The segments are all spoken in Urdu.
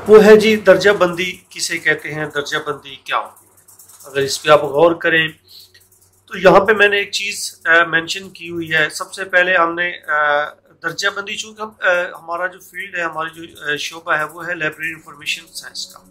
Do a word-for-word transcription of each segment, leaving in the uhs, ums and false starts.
वो है जी दर्जा बंदी किसे कहते हैं, दर्जा बंदी क्या होती है। अगर इस पे आप गौर करें तो यहाँ पे मैंने एक चीज़ मेंशन की हुई है। सबसे पहले हमने दर्जा बंदी, चूँकि हम आ, हमारा जो फील्ड है, हमारी जो शोबा है वो है लाइब्रेरी इंफॉर्मेशन साइंस का,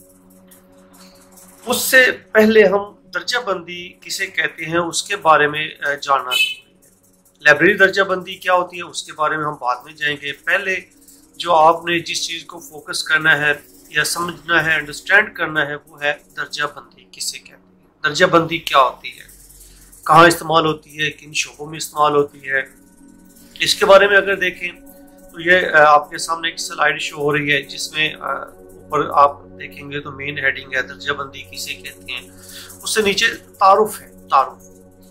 उससे पहले हम दर्जा बंदी किसे कहते हैं उसके बारे में जानना चाहिए। लाइब्रेरी दर्जा बंदी क्या होती है उसके बारे में हम बाद में जाएंगे। पहले जो आपने जिस चीज़ को फोकस करना है या समझना है, अंडरस्टैंड करना है, वो है दर्जा बंदी किसे कहते हैं, दर्जा बंदी क्या होती है, कहाँ इस्तेमाल होती है, किन शोबों में इस्तेमाल होती है। इसके बारे में अगर देखें तो ये आपके सामने एक स्लाइड शो हो रही है जिसमें ऊपर आप देखेंगे तो मेन हेडिंग है दर्जा बंदी किसे कहते हैं, उससे नीचे तारुफ है, तारुफ।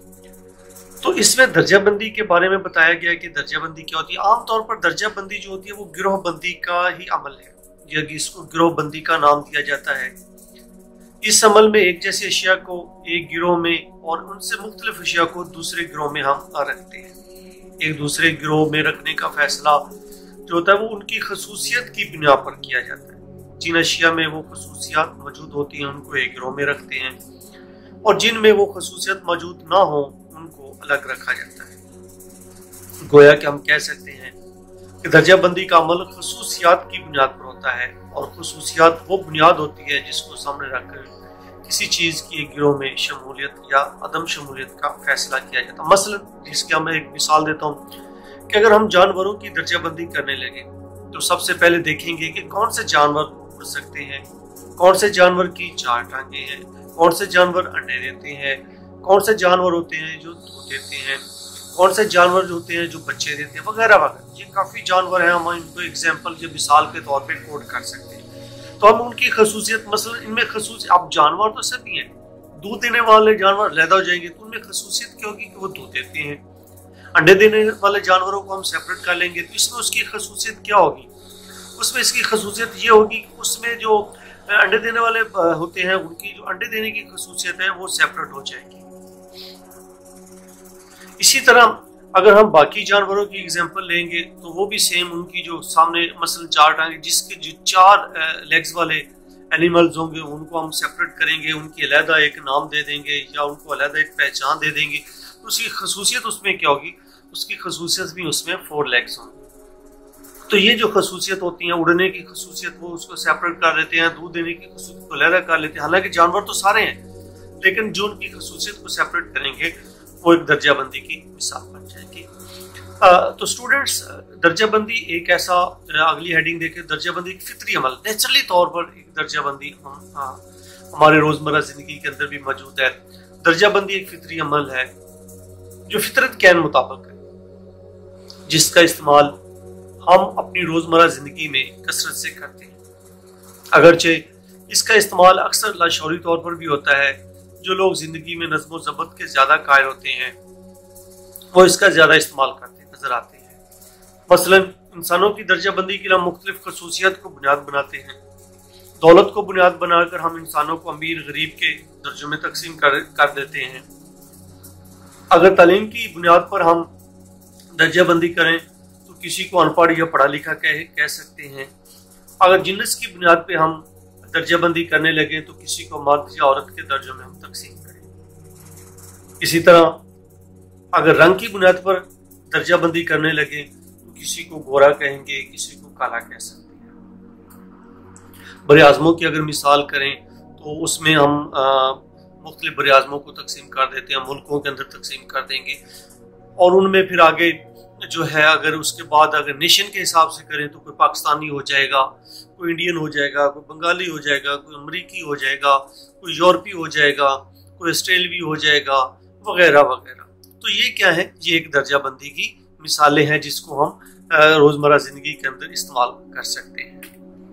तो इसमें दर्जा बंदी के बारे में बताया गया है कि दर्जा बंदी क्या होती है। आमतौर पर दर्जा बंदी जो होती है वो गिरोह बंदी का ही अमल है, या इसको गिरोह बंदी का नाम दिया जाता है। इस अमल में एक जैसी अशिया को एक गिरोह में और उनसे मुख्तलिफ अशिया को दूसरे गिरोह में हम रखते हैं। एक दूसरे गिरोह में रखने का फैसला जो होता है वो उनकी खसूसियत की बुनियाद पर किया जाता है। जिन अशिया में वो खसूसियात मौजूद होती हैं उनको एक गिरोह में रखते हैं, और जिन में वो खसूसियत मौजूद ना हो उनको अलग रखा जाता है। गोया कि हम कह सकते हैं कि दर्जा बंदी का अमल खसूसियात की बुनियाद पर होता है, और खसूसियात वो बुनियाद होती है जिसको सामने रखकर किसी चीज़ की एक गिरोह में शमूलियत या अदम शमूलियत का फैसला किया जाता है। मसलन जिसकी मैं एक मिसाल देता हूँ कि अगर हम जानवरों की दर्जा बंदी करने लगे तो सबसे पहले देखेंगे कि कौन से जानवर उड़ सकते हैं, कौन से जानवर की चार टांगे हैं, कौन से जानवर अंडे देते हैं, कौन से जानवर होते हैं जो दूध देते हैं, कौन से जानवर जो होते हैं जो बच्चे देते हैं, वगैरह वगैरह। ये काफ़ी जानवर हैं, हम इनको एग्जाम्पल के मिसाल के तौर पे कोड कर सकते हैं। तो हम उनकी खसूसियत, मसलन इनमें खसूसियत, अब जानवर तो सभी हैं, दूध देने वाले जानवर लैदा हो जाएंगे तो उनमें खसूसियत क्या होगी कि वो दूध देते हैं। अंडे देने वाले जानवरों को हम सेपरेट कर लेंगे तो इसमें उसकी खसूसियत क्या होगी, उसमें इसकी खसूसियत ये होगी कि उसमें जो अंडे देने वाले होते हैं उनकी जो अंडे देने की खसूसियत है वो सेपरेट हो जाएगी। इसी तरह अगर हम बाकी जानवरों की एग्जांपल लेंगे तो वो भी सेम, उनकी जो सामने मसलन चार टांगे, जिसके जो चार लेग्स वाले एनिमल्स होंगे उनको हम सेपरेट करेंगे, उनकी अलहदा एक नाम दे देंगे या उनको अलहदा एक पहचान दे देंगे, तो उसकी खसूसियत उसमें क्या होगी, उसकी खसूसियत भी उसमें फोर लेग्स होंगी। तो ये जो खसूसियत होती है, उड़ने की खसूसियत वो उसको सेपरेट कर लेते हैं, दूध देने की खसूसियत को अलहदा कर लेते हैं। हालांकि जानवर तो सारे हैं, लेकिन जो उनकी खसूसियत को सेपरेट करेंगे वो एक दर्जा बंदी की मिसाल बन जाएगी। तो स्टूडेंट्स, दर्जा बंदी एक ऐसा, अगली हेडिंग देखें, दर्जा बंदी एक फितरी अमल, नेचुरली तौर पर एक दर्जा बंदी हम आ, हमारे रोजमर्रा जिंदगी के अंदर भी मौजूद है। दर्जा बंदी एक फितरी अमल है जो फितरत के मुताबिक है, जिसका इस्तेमाल हम अपनी रोजमर्रा जिंदगी में कसरत से करते हैं। अगरचे इसका इस्तेमाल अक्सर लाशौरी तौर पर भी होता है। जो लोग जिंदगी में नज़्म व ज़ब्त के ज्यादा कायल होते हैं वो इसका ज्यादा इस्तेमाल करते नजर आते हैं। मसलन इंसानों की दर्जा बंदी के लिए हम मुख्तलिफ खसूसियत को बुनियाद बनाते हैं। दौलत को बुनियाद बनाकर हम इंसानों को अमीर गरीब के दर्जों में तकसीम कर, कर देते हैं। अगर तालीम की बुनियाद पर हम दर्जा बंदी करें तो किसी को अनपढ़ या पढ़ा लिखा कह कह सकते हैं। अगर जिन्स की बुनियाद पर हम दर्जा बंदी करने लगे तो किसी को मर्द या औरत के दर्जों में हम तकसीम करें। इसी तरह अगर रंग की बुनियाद पर दर्जा बंदी करने लगे तो किसी को गोरा कहेंगे, किसी को काला कह सकते हैं। बड़े आज़मों की अगर मिसाल करें तो उसमें हम मुख्तलिफ बड़े आज़मों को तकसीम कर देते हैं, मुल्कों के अंदर तकसीम कर देंगे, और उनमें फिर आगे जो है अगर उसके बाद अगर नेशन के हिसाब से करें तो कोई पाकिस्तानी हो जाएगा, कोई इंडियन हो जाएगा, कोई बंगाली हो जाएगा, कोई अमरीकी हो जाएगा, कोई यूरोपी हो जाएगा, कोई ऑस्ट्रेलवी हो जाएगा, वगैरह वगैरह। तो ये क्या है, ये एक दर्जा बंदी की मिसालें हैं जिसको हम रोजमर्रा जिंदगी के अंदर इस्तेमाल कर सकते हैं।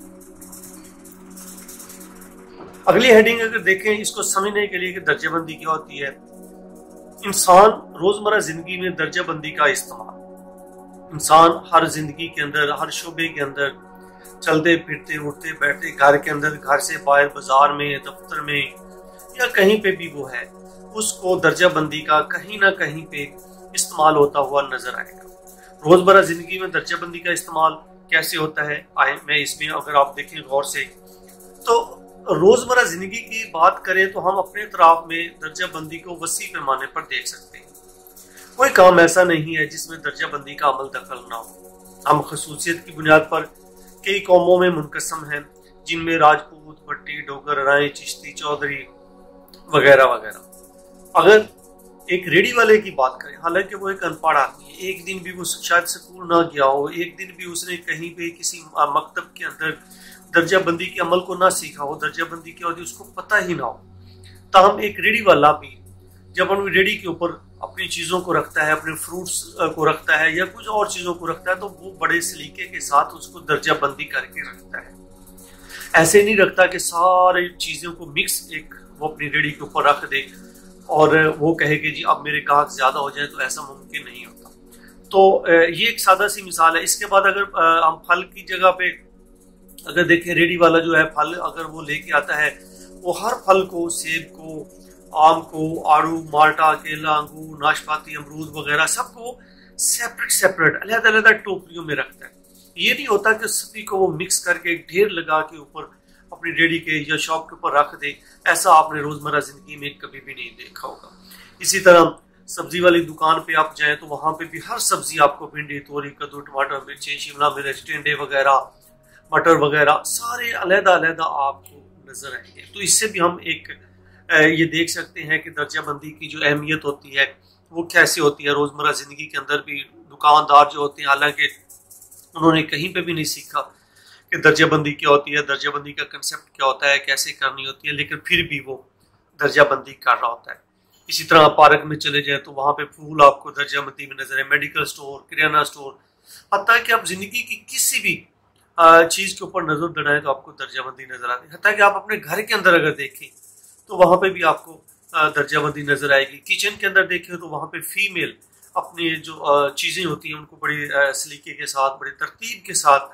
अगली हेडिंग अगर देखें इसको समझने के लिए कि दर्जा बंदी क्या होती है, इंसान रोजमर्रा जिंदगी में दर्जा बंदी का इस्तेमाल, इंसान हर जिंदगी के अंदर, हर शोबे के अंदर, चलते फिरते उठते बैठते, घर के अंदर, घर से बाहर, बाजार में, दफ्तर में या कहीं पे भी वो है, उसको दर्जा बंदी का कहीं ना कहीं पे इस्तेमाल होता हुआ नजर आएगा। रोजमर्रा जिंदगी में दर्जा बंदी का इस्तेमाल कैसे होता है, आए मैं इसमें अगर आप देखें गौर से دوستو روزمرہ زندگی کی بات کریں تو ہم اپنے اطراف میں درجہ بندی کو وسیع پیمانے پر دیکھ سکتے ہیں۔ کوئی کام ایسا نہیں ہے جس میں درجہ بندی کا عمل دخل نہ ہو۔ ہم خصوصیت کی بنیاد پر کئی قوموں میں منقسم ہیں، جن میں راجپوت، بھٹی، ڈوگر، رائے، چشتی، چودھری وغیرہ وغیرہ۔ اگر ایک ریڈی والے کی بات کریں، حالانکہ وہ ایک ان پڑھ آدمی ہے، ایک دن بھی وہ شاید سکول نہ گیا ہو، ایک دن بھی اس نے کہیں پہ کسی مکتب کے اندر درجہ بندی کے عمل کو نہ سیکھا ہو، درجہ بندی کیا ہوتی ہے اس کو پتہ ہی نہ ہو، تاہم ایک ریڈی والا بھی جب اپنی ریڈی کے اوپر اپنی چیزوں کو رکھتا ہے، اپنے فروٹس کو رکھتا ہے یا کچھ اور چیزوں کو رکھتا ہے، تو وہ بڑے سلیقے کے ساتھ اس کو درجہ بندی کر کے رکھتا ہے۔ ایسے نہیں رکھتا کہ ساری چیزوں کو مکس ایک وہ اپنی ریڈی کے اوپر رکھ دے اور وہ کہے کہ جی اب میرے گاہک زیادہ ہو جائے، تو ایسا ممکن نہیں ہوتا۔ تو یہ ایک سادہ سی مثال ہے۔ اس کے بعد اگر ہم پھل کی جگہ پہ اگر دیکھیں، ریڈی والا جو ہے پھل اگر وہ لے کے آتا ہے، وہ ہر پھل کو، سیب کو، آم کو، آڑو، مالٹا، کیلا، انگور، ناشپاتی، امرود وغیرہ سب کو سیپریٹ سیپریٹ علیحدہ علیحدہ ٹوکریوں میں رکھتا ہے۔ یہ نہیں ہوتا کہ سبھی کو وہ مکس کر کے ڈھیر لگا کے اوپر اپنی ریڈی کے یا شاپ کے اوپر رکھ دے۔ ایسا آپ نے روزمرہ زندگی میں کبھی بھی نہیں دیکھا ہوگا۔ اسی طرح سبزی والی دکان پہ آپ جائیں تو وہاں پہ بھی ہر سبزی آپ کو بھنڈی، توری، کدو، ٹماٹر، مرچی، شملہ مرچ، ٹنڈے وغیرہ، مٹر وغیرہ سارے علیحدہ علیحدہ آپ کو نظر آئیں گے۔ تو اس سے بھی ہم ایک یہ دیکھ سکتے ہیں کہ درجہ بندی کی جو اہمیت ہوتی ہے وہ کیسے ہوتی ہے۔ روزمرہ زندگی کے اندر بھی دکاندار جو ہوتے ہیں، حالانکہ انہوں نے کہیں پہ بھی نہیں سیکھا کہ درجہ بندی کیا ہوتی ہے، درجہ بندی کا کنسیپٹ کیا ہوتا ہے، کیسے کرنی ہوتی ہے، لیکن پھر بھی وہ درجہ بندی کر رہا ہوتا ہے۔ اسی طرح آپ پارک میں چلے جائیں تو وہاں پہ پھول آپ کو درجہ بندی میں نظر ہے، میڈیکل سٹور، کریانہ سٹور، حتیٰ کہ آپ زندگی کی کسی بھی چیز کے اوپر نظر دوڑائیں تو آپ کو درجہ بندی نظر آتی ہے۔ حتیٰ کہ آپ اپنے گھر کے اندر اگر دیکھیں تو وہاں پہ بھی آپ کو درجہ بندی نظر آئے گی۔ کچن کے اندر دیکھیں تو وہاں پہ فیمیل اپنی جو چیزیں ہوتی ہیں ان کو بڑی سلیقے کے ساتھ، بڑی ترتیب کے ساتھ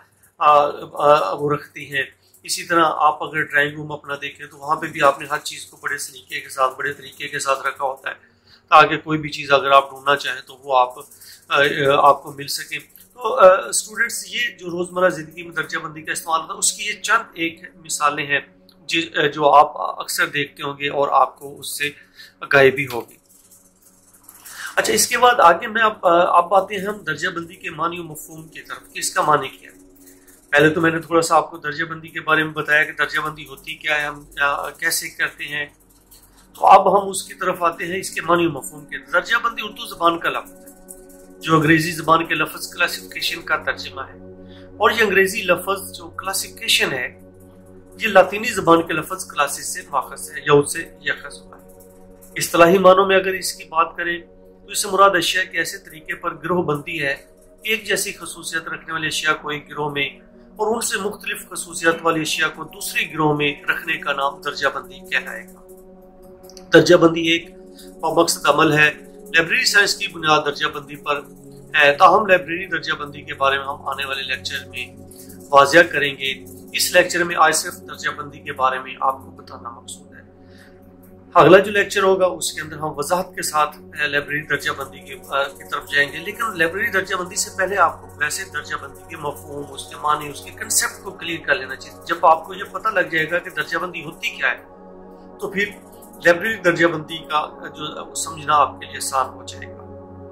وہ رکھتی ہیں۔ اسی طرح آپ اگر ڈرائنگ روم اپنا دیکھیں تو وہاں پہ بھی آپ نے ہر چیز کو بڑے سلیقے کے ساتھ، بڑے طریقے کے ساتھ رکھا ہوتا ہے، تاکہ کوئی بھی چیز اگر آپ ڈھونڈنا چاہیں تو وہ آپ آپ کو مل سکے۔ تو اسٹوڈنٹس، یہ جو روزمرہ زندگی میں درجہ بندی کا استعمال ہوتا ہے اس کی یہ چند ایک مثالیں ہیں جو آپ اکثر دیکھتے ہوں گے اور آپ کو اس سے آگاہی بھی ہوگی۔ اچھا، اس کے بعد آگے میں اب اب آتے ہیں ہم درجہ بندی کے معنی و مفہوم کی طرف کہ اس کا معنی کیا ہے۔ پہلے تو میں نے تھوڑا سا آپ کو درجہ بندی کے بارے میں بتایا کہ درجہ بندی ہوتی کیا ہے، ہم کیسے کرتے ہیں۔ تو اب ہم اس کی طرف آتے ہیں، اس کے معنی و مفہوم کے۔ درجہ بندی اردو زبان کا لفظ ہے جو انگریزی زبان کے لفظ کلاسیفیکیشن کا ترجمہ ہے، اور یہ انگریزی لفظ جو کلاسیفیکیشن ہے یہ لاطینی زبان کے لفظ کلاسس سے ماخذ ہے یا اس سے یاخذ ہوا ہے۔ اصطلاحی معنوں میں اگر اس کی بات کریں تو اس سے مراد اشیاء کے ایسے طریقے پر گروہ بندی ہے، ایک جیسی خصوصیت رکھنے والی اشیاء کو ایک گروہ میں اور ان سے مختلف خصوصیات والی اشیاء کو دوسری گروہ میں رکھنے کا نام درجہ بندی کہلائے گا۔ درجہ بندی ایک مقصد عمل ہے۔ لائبریری سائنس کی بنیاد درجہ بندی پر ہے، تاہم لائبریری درجہ بندی کے بارے میں ہم آنے والے لیکچر میں واضح کریں گے۔ اس لیکچر میں آج صرف درجہ بندی کے بارے میں آپ کو بتانا مقصود ہے۔ اگلا جو لیکچر ہوگا اس کے اندر ہم وضاحت کے ساتھ لائبریری درجہ بندی کی طرف جائیں گے، لیکن لائبریری درجہ بندی سے پہلے آپ کو ویسے درجہ بندی کے مفہوم، اس کے معنی، اس کے کنسیپٹ کو کلیئر کر لینا چاہیے۔ جب آپ کو یہ پتہ لگ جائے گا کہ درجہ بندی ہوتی کیا ہے تو پھر لائبریری درجہ بندی کا جو سمجھنا آپ کے لیے آسان ہو جائے گا۔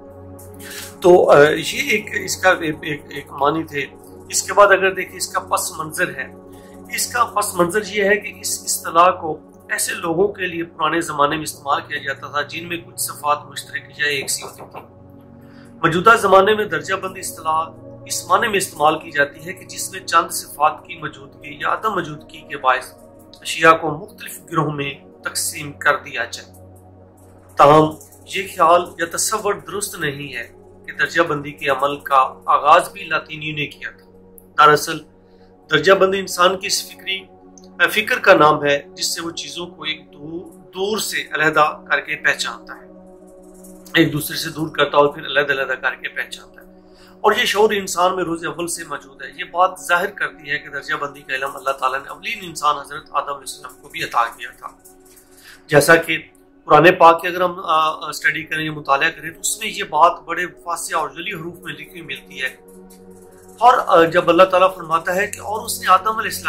تو یہ ایک اس کا ایک معنی تھے۔ اس کے بعد اگر دیکھیں اس کا پس منظر ہے، اس کا پس منظر یہ ہے کہ اس اصطلاح کو ایسے لوگوں کے لیے پرانے زمانے میں استعمال کیا جاتا تھا جن میں کچھ صفات مشترک یا ایک سی ہوتی تھی۔ موجودہ زمانے میں درجہ بندی اصطلاح اس معنی میں استعمال کی جاتی ہے کہ جس میں چند صفات کی موجودگی یا عدم موجودگی کے باعث اشیاء کو مختلف گروہ میں تقسیم کر دیا جائے۔ تاہم یہ خیال یا تصور درست نہیں ہے کہ درجہ بندی کے عمل کا آغاز بھی لاطینیوں نے کیا تھا۔ دراصل درجہ بندی انسان کی اس فکری فکر کا نام ہے جس سے وہ چیزوں کو ایک دور دور سے علیحدہ کر کے پہچانتا ہے، ایک دوسرے سے دور کرتا ہے اور پھر علیحدہ علیحدہ کر کے پہچانتا ہے، اور یہ شعور انسان میں روز اول سے موجود ہے۔ یہ بات ظاہر کرتی ہے کہ درجہ بندی کا علم اللہ تعالیٰ نے اولین انسان حضرت آدم علیہ السلام کو بھی عطا کیا تھا۔ جیسا کہ قرآن پاک کے اگر ہم اسٹڈی کریں یا مطالعہ کریں تو اس میں یہ بات بڑے فاصلہ اور جلی حروف میں لکھی ملتی ہے، اور جب اللہ تعالیٰ فرماتا ہے کہ اور اس نے آدم علیہ السلام کو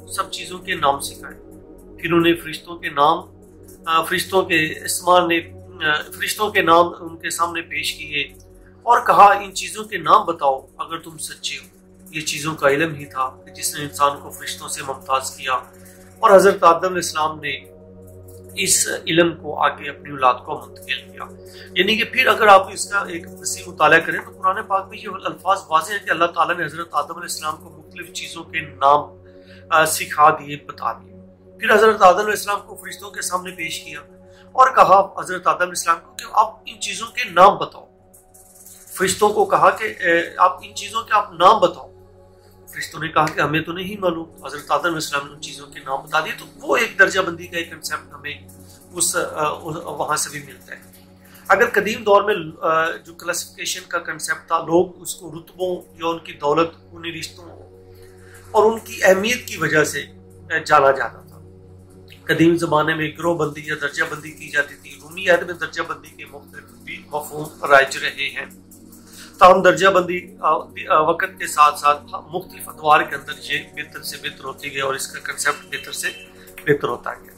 सब चीज़ों के नाम सिखाए। फिर उन्हें फरिश्तों के नाम फरिश्तों के इस्तेमाल ने फरिश्तों के नाम उनके सामने पेश किए और कहा इन चीज़ों के नाम बताओ अगर तुम सच्चे हो। ये चीज़ों का इल्म ही था जिसने इंसान को फरिश्तों से मुमताज़ किया और हज़रत आदम अलैहिस्सलाम ने इस इल्म को आगे अपनी औलाद को मुंतकिल किया। यानी कि फिर अगर आप इसका एक वसी मुताला करें तो कुरान पाक में ये अल्फाज वाज़ेह हैं कि अल्लाह ताला ने हज़रत आदम अलैहिस्सलाम को मुख्तलिफ चीज़ों के नाम सिखा दिए, बता दिए। फिर हज़रत आदम अलैहिस्सलाम को फरिश्तों के सामने पेश किया और कहा हज़रत आदम अलैहिस्सलाम को कि आप इन चीज़ों के नाम बताओ। फरिश्तों को कहा कि आप इन चीज़ों के आप नाम बताओ। फरिश्तों ने कहा कि हमें तो नहीं मालूम। हज़रत आदम अलैहिस्सलाम ने उन चीज़ों के नाम बता दिए। तो वो एक दर्जा बंदी का एक कंसेप्ट हमें उस वहाँ से भी मिलता है। अगर कदीम दौर में जो क्लासिफिकेशन का कंसेप्ट था, लोग उसको रुतबों या उनकी दौलत, उन्हीं रिश्तों और उनकी अहमियत की वजह से जाना जाता था। कदीम ज़माने में गिरोह बंदी या दर्जा बंदी की जाती थी। रूमी अहद में दर्जा बंदी के मुख्तलिफ भी मफ़हूम राइज रहे हैं। ताहम दर्जा बंदी वक़्त के साथ साथ मुख्तलिफ अदवार के अंदर ये बेहतर से बेहतर होती गई और इसका कंसेप्ट बेहतर से बेहतर होता गया।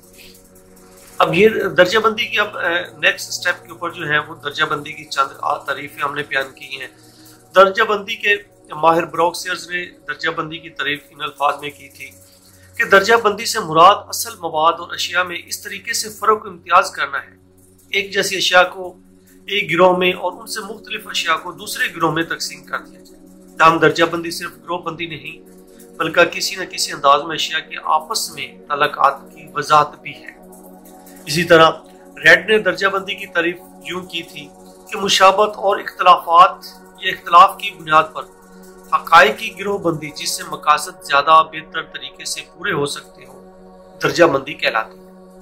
अब ये दर्जा बंदी की अब नेक्स्ट स्टेप के ऊपर जो है वो दर्जा बंदी की चंद तारीफें हमने बयान की हैं। दर्जा बंदी के माहिर ब्रोक्सियर्स ने दर्जा बंदी की तारीफ इन अल्फाज में की थी कि दर्जा बंदी से मुराद असल मवाद और अशिया में इस तरीके से फ़र्क इम्तियाज करना है, एक जैसी अशिया को एक गिरोह में और उनसे मुख्तलिफ अशिया को दूसरे गिरोह में तकसीम कर दिया जाए। ताहम दर्जा बंदी सिर्फ गिरोह बंदी नहीं बल्कि किसी न किसी अंदाज में अशिया के आपस में तल्लुकात की वजाहत भी है। इसी तरह रेड ने दर्जा बंदी की तारीफ यूं की थी कि मुशाबत और इख्तलाफात या इख्तलाफ की बुनियाद पर हक़ाइक़ की गिरोह बंदी जिससे मकासद ज्यादा बेहतर तरीके से पूरे हो सकते हो दर्जा बंदी कहलाती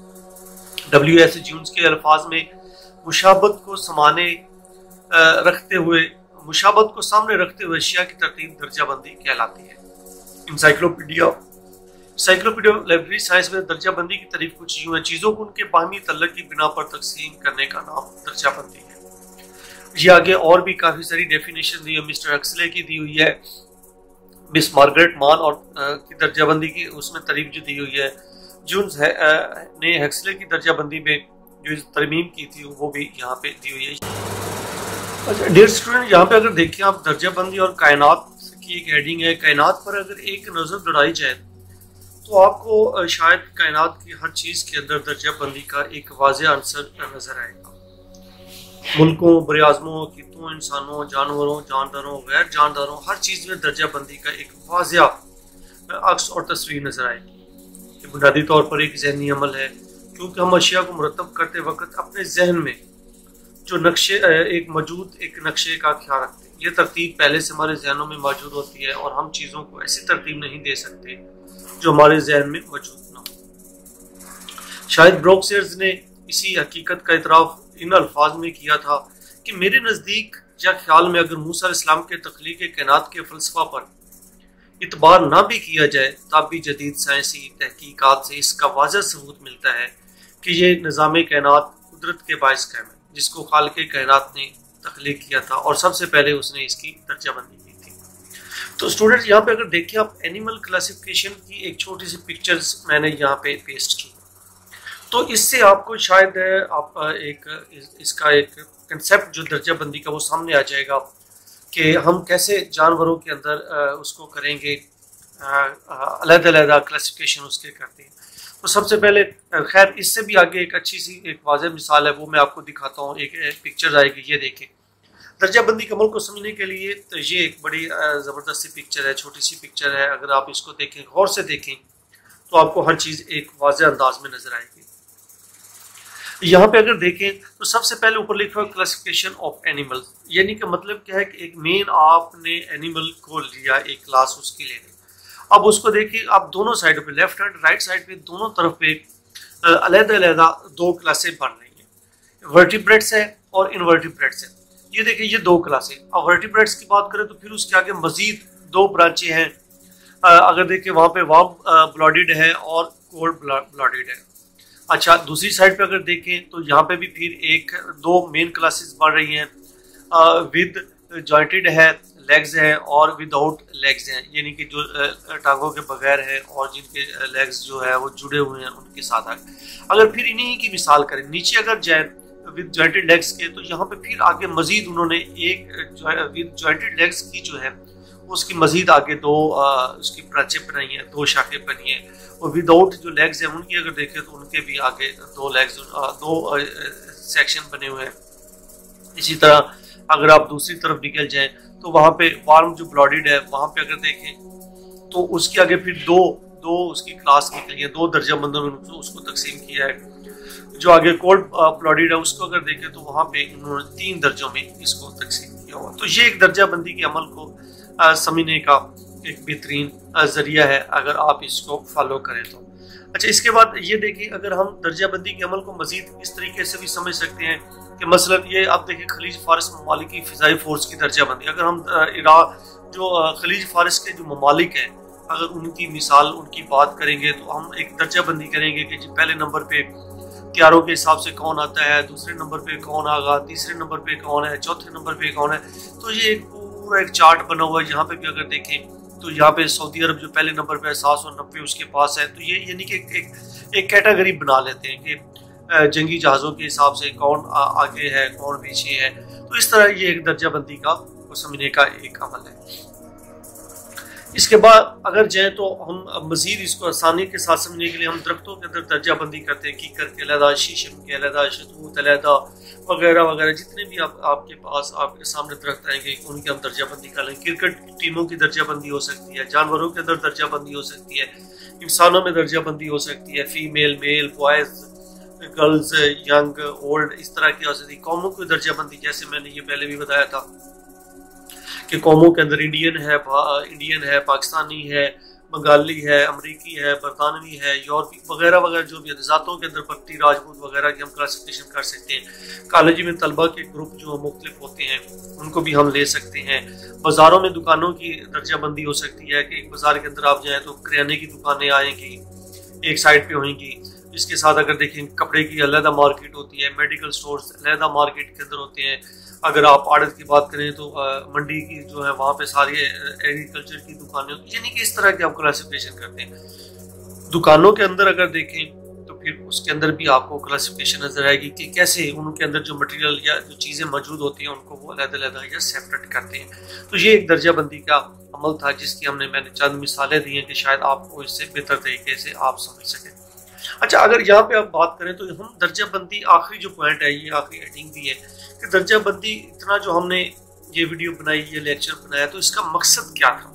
है। डब्ल्यू एस जून्स के अल्फाज में मुशाबत को समाने रखते हुए मुशाबत को सामने रखते हुए अशिया की तरतीब दर्जा बंदी कहलाती है। इंसाइक्लोपीडिया इंसाइक्लोपीडिया लाइब्रेरी साइंस में दर्जा बंदी की तारीफ कुछ यूं है, चीज़ों को उनके बाहमी तल्लुक की बिना पर तकसीम करने का नाम दर्जा बंदी है। ये आगे और भी काफ़ी सारी डेफिनेशन दी है, मिस्टर हक्सले की दी हुई है, मिस मार्गरेट मान और की दर्जा बंदी की उसमें तारीफ जो दी हुई है। जून्स ने हक्सले की दर्जा बंदी में जो तरमीम की थी वो भी यहाँ पे दी हुई है। अच्छा डियर स्टूडेंट, यहाँ पे अगर देखें आप दर्जा बंदी और कायनात की एक हेडिंग है। कायनात पर अगर एक नज़र दौड़ाई जाए तो आपको शायद कायनात की हर चीज़ के अंदर दर्जा बंदी का एक वाज़ेह आंसर नज़र आएगा। मुल्कों, बराज़मों, खित्तों, इंसानों, जानवरों, जानदारों, गैर जानदारों, हर चीज़ में दर्जा बंदी का एक वाज़ेह अक्स और तस्वीर नज़र आएगी। ये बुनियादी तौर पर एक ज़हनी अमल है क्योंकि हम अशिया को मुरतब करते वक्त अपने जहन में जो नक्शे एक मौजूद एक नक्शे का ख्याल रखते हैं। ये तरतीब पहले से हमारे जहनों में मौजूद होती है और हम चीज़ों को ऐसी तरतीब नहीं दे सकते जो हमारे जहन में मौजूद ना हो। शायद ब्रोक्सियर्स ने इसी हकीकत का इतराफ़ इन अल्फाज में किया था कि मेरे नज़दीक या ख्याल में अगर मूसा अलैहिस्सलाम के तख्लीक़ कायनात के फ़लसफ़ा पर इतबार ना भी किया जाए तब भी जदीद साइंसी तहकीकात से इसका वाज़ेह सबूत मिलता है कि ये निज़ाम कायनात कुदरत के बाइस कायम है जिसको खालिक़ कायनात ने तख्लीक़ किया था और सबसे पहले उसने इसकी दर्जाबंदी की थी। तो स्टूडेंट्स यहाँ पे अगर देखें आप एनिमल क्लासिफिकेशन की एक छोटी सी पिक्चर्स मैंने यहाँ पे पेस्ट की, तो इससे आपको शायद आप एक इसका एक कंसेप्ट जो दर्जाबंदी का वो सामने आ जाएगा कि हम कैसे जानवरों के अंदर उसको करेंगे, अलग-अलग क्लासिफिकेशन उसके करते हैं। तो सबसे पहले खैर इससे भी आगे एक अच्छी सी एक वाज़ेह मिसाल है वो मैं आपको दिखाता हूँ। एक, एक पिक्चर आएगी, ये देखें। दर्जाबंदी के अमल को समझने के लिए तो ये एक बड़ी ज़बरदस्त सी पिक्चर है, छोटी सी पिक्चर है। अगर आप इसको देखें, गौर से देखें तो आपको हर चीज़ एक वाज़ेह अंदाज में नजर आएगी। यहाँ पे अगर देखें तो सबसे पहले ऊपर लिखा है क्लासिफिकेशन ऑफ एनिमल्स, यानी कि मतलब क्या है कि एक मेन आपने एनिमल को लिया, एक क्लास उसकी ले ली। अब उसको देखिए, आप दोनों साइड पे, लेफ्ट हैंड राइट साइड पे, दोनों तरफ पे अलग-अलग दो क्लासें बन रही हैं। वर्टिब्रेट्स है और इनवर्टिब्रेट्स है। ये देखिए, ये दो क्लासें। अब वर्टिब्रेट्स की बात करें तो फिर उसके आगे मजीद दो ब्रांचें हैं। अगर देखिए वहाँ पे वार्म ब्लडेड है और कोल्ड ब्लडेड है। अच्छा, दूसरी साइड पे अगर देखें तो यहाँ पे भी फिर एक दो मेन क्लासेस बढ़ रही हैं। विद जॉइंटेड है, لیگز ہیں اور وداؤٹ لیگز ہیں، یعنی کہ جو ٹانگوں کے بغیر ہیں اور جن کے لیگز جو ہے وہ جڑے ہوئے ہیں ان کے ساتھ آگے۔ اگر پھر انہی کی مثال کریں نیچے اگر جائیں ود جوائنٹڈ لیگز کے، تو یہاں پہ پھر آگے مزید انہوں نے ایک ود جوائنٹڈ لیگز کی جو ہے اس کی مزید آگے دو اس کی برانچیں بنائی ہیں، دو شاخیں بنی ہیں، اور وداؤٹ جو لیگز ہیں ان کی اگر دیکھیں تو ان کے بھی آگے دو لیگز دو سیکشن بنے ہوئے ہیں۔ اسی طرح اگر آپ دوسری طرف نکل جائیں تو وہاں پہ وارم جو بلاڈیڈ ہے وہاں پہ اگر دیکھیں تو اس کے آگے پھر دو دو اس کی کلاس نکلی ہے، دو درجہ بندوں میں اس کو تقسیم کیا ہے۔ جو آگے کولڈ بلاڈیڈ ہے اس کو اگر دیکھیں تو وہاں پہ انہوں نے تین درجوں میں اس کو تقسیم کیا ہوا۔ تو یہ ایک درجہ بندی کے عمل کو سمجھنے کا ایک بہترین ذریعہ ہے اگر آپ اس کو فالو کریں تو۔ اچھا، اس کے بعد یہ دیکھیں اگر ہم درجہ بندی کے عمل کو مزید اس طریقے سے بھی سمجھ سکتے ہیں کہ مثلا یہ آپ دیکھیں خلیج فارس ممالک کی فضائی فورس کی درجہ بندی، اگر ہم عراق جو خلیج فارس کے جو ممالک ہیں اگر ان کی مثال ان کی بات کریں گے تو ہم ایک درجہ بندی کریں گے کہ جی پہلے نمبر پہ تیاروں کے حساب سے کون آتا ہے، دوسرے نمبر پہ کون آگا، تیسرے نمبر پہ کون ہے، چوتھے نمبر پہ کون ہے۔ تو یہ ایک پورا ایک چارٹ بنا ہوا ہے، یہاں پہ بھی اگر دیکھیں تو یہاں پہ سعودی عرب جو پہلے نمبر پہ ہے سات سو نبے اس کے پاس ہے۔ تو یہ یعنی کہ ایک ایک کیٹیگری بنا لیتے ہیں کہ جنگی جہازوں کے حساب سے کون آگے ہے کون پیچھے ہے۔ تو اس طرح یہ ایک درجہ بندی کا سمجھنے کا ایک عمل ہے۔ اس کے بعد اگر جائیں تو ہم مزید اس کو آسانی کے ساتھ سمجھنے کے لیے ہم درختوں کے اندر درجہ بندی کرتے ہیں، کیکر کے علیحدہ، شیشم کے علیحدہ، شتوت علیحدہ وغیرہ وغیرہ، جتنے بھی آپ آپ کے پاس آپ کے سامنے درخت آئیں گے ان کی ہم درجہ بندی کر لیں۔ کرکٹ ٹیموں کی درجہ بندی ہو سکتی ہے، جانوروں کے اندر درجہ بندی ہو سکتی ہے، انسانوں میں درجہ بندی ہو سکتی ہے، female, male, boys, girls, young, old, اس طرح کی ہو سکتی ہے۔ قوموں کی درجہ بندی جیسے میں نے یہ پہلے بھی بتایا تھا کہ قوموں کے اندر انڈین ہے انڈین ہے پاکستانی ہے، بنگالی ہے، امریکی ہے، برطانوی ہے، یورپی وغیرہ وغیرہ جو بھی ذاتوں کے اندر پٹی، راجپوت وغیرہ کی ہم کلاسیفیکیشن کر سکتے ہیں۔ کالج میں طلبہ کے گروپ جو مختلف ہوتے ہیں ان کو بھی ہم لے سکتے ہیں۔ بازاروں میں دکانوں کی درجہ بندی ہو سکتی ہے کہ ایک بازار کے اندر آپ جائیں تو کریانے کی دکانیں آئیں گی ایک سائڈ پہ ہوئیں گی، اس کے ساتھ اگر دیکھیں کپڑے کی علیحدہ مارکیٹ ہوتی ہے، میڈیکل سٹورز علیحدہ مارکیٹ کے اندر ہوتے ہیں۔ اگر آپ آڑت کی بات کریں تو منڈی کی جو ہے وہاں پہ ساری ایگریکلچر کی دکانیں ہوتی ہیں، یعنی کہ اس طرح کی آپ کلاسیفیکیشن کرتے ہیں۔ دکانوں کے اندر اگر دیکھیں تو پھر اس کے اندر بھی آپ کو کلاسیفیکیشن نظر آئے گی کہ کیسے ان کے اندر جو مٹیریل یا جو چیزیں موجود ہوتی ہیں ان کو وہ علیحدہ علیحدہ یا سیپریٹ کرتے ہیں۔ تو یہ ایک درجہ بندی کا عمل تھا جس کی ہم نے میں نے چند مثالیں دی ہیں کہ شاید آپ کو اس سے بہتر طریقے سے آپ سمجھ سکیں۔ اچھا، اگر یہاں پہ آپ بات کریں تو ہم درجہ بندی آخری جو پوائنٹ ہے یہ آخری ایڈنگ بھی ہے کہ درجہ بندی اتنا جو ہم نے یہ ویڈیو بنائی یہ لیکچر بنایا تو اس کا مقصد کیا تھا،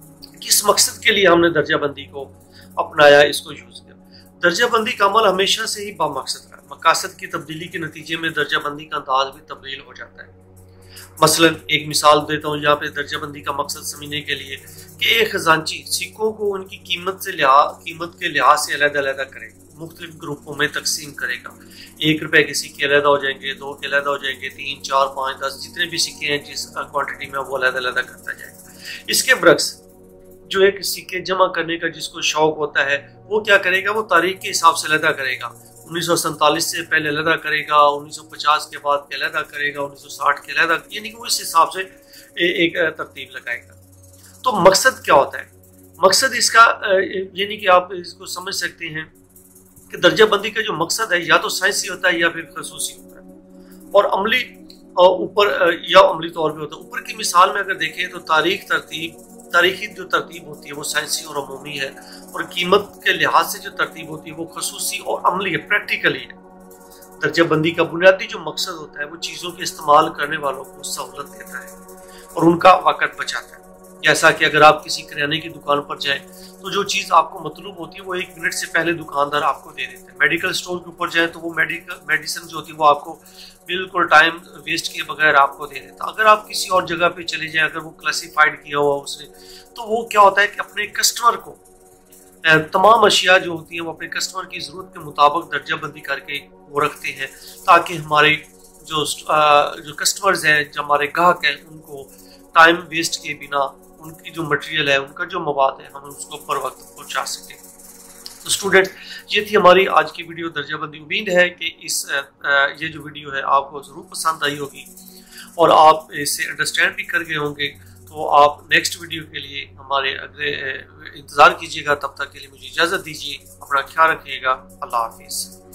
کس مقصد کے لیے ہم نے درجہ بندی کو اپنایا، اس کو یوز کیا۔ درجہ بندی کا عمل ہمیشہ سے ہی با مقصد رہا، مقاصد کی تبدیلی کے نتیجے میں درجہ بندی کا انداز بھی تبدیل ہو جاتا ہے۔ مثلا ایک مثال دیتا ہوں یہاں پہ درجہ بندی کا مقصد سمجھنے کے لیے کہ ایک خزانچی سکوں کو ان کی قیمت سے لحاظ قیمت کے لحاظ سے علیحدہ علیحدہ کرے گا، مختلف گروپوں میں تقسیم کرے گا۔ ایک روپے کے سکے علیحدہ ہو جائیں گے، دو کے علیحدہ ہو جائیں گے، تین، چار، پانچ، دس، جتنے بھی سکے ہیں جس کوانٹٹی میں وہ علیحدہ علیحدہ کرتا جائے گا۔ اس کے برعکس جو ایک سکے جمع کرنے کا جس کو شوق ہوتا ہے وہ کیا کرے گا، وہ تاریخ کے حساب سے علیحدہ کرے گا۔ انیس سو سینتالیس سے پہلے علیحدہ کرے گا، انیس سو پچاس کے بعد کے علیحدہ کرے گا، انیس سو ساٹھ کے علیحدہ، یعنی کہ وہ اس حساب سے ایک ترتیب لگائے گا۔ تو مقصد کیا ہوتا ہے؟ مقصد اس کا یعنی کہ آپ اس کو سمجھ سکتے ہیں کہ درجہ بندی کا جو مقصد ہے یا تو سائنسی ہوتا ہے یا پھر خصوصی ہوتا ہے، اور عملی اوپر یا عملی طور پہ ہوتا ہے۔ اوپر کی مثال میں اگر دیکھیں تو تاریخ ترتیب تاریخی جو ترتیب ہوتی ہے وہ سائنسی اور عمومی ہے، اور قیمت کے لحاظ سے جو ترتیب ہوتی ہے وہ خصوصی اور عملی ہے، پریکٹیکلی ہے۔ درجہ بندی کا بنیادی جو مقصد ہوتا ہے وہ چیزوں کے استعمال کرنے والوں کو سہولت دیتا ہے اور ان کا وقت بچاتا ہے۔ جیسا کہ اگر آپ کسی کریانے کی دکان پر جائیں تو جو چیز آپ کو مطلوب ہوتی ہے وہ ایک منٹ سے پہلے دکاندار آپ کو دے دیتے ہیں۔ میڈیکل سٹور کے اوپر جائیں تو وہ میڈیکل میڈیسن جو ہوتی ہے وہ آپ کو بالکل ٹائم ویسٹ کیے بغیر آپ کو دے دیتا۔ اگر آپ کسی اور جگہ پہ چلے جائیں، اگر وہ کلاسیفائڈ کیا ہوا اس نے، تو وہ کیا ہوتا ہے کہ اپنے کسٹمر کو تمام اشیاء جو ہوتی ہیں وہ اپنے کسٹمر کی ضرورت کے مطابق درجہ بندی کر کے وہ رکھتے ہیں، تاکہ ہمارے جو جو کسٹمرز ہیں، جو ہمارے گاہک ہیں، ان کو ٹائم ویسٹ کے بنا ان کی جو مٹیریل ہے، ان کا جو مواد ہے، ہم اس کو پر وقت پہنچا سکیں۔ تو اسٹوڈنٹ، یہ تھی ہماری آج کی ویڈیو درجہ بندی۔ امید ہے کہ اس یہ جو ویڈیو ہے آپ کو ضرور پسند آئی ہوگی اور آپ اسے انڈرسٹینڈ بھی کر گئے ہوں گے۔ تو آپ نیکسٹ ویڈیو کے لیے ہمارے اگلے انتظار کیجیے گا. تب تک کے لیے مجھے اجازت دیجیے. اپنا خیال رکھیے گا. اللہ حافظ.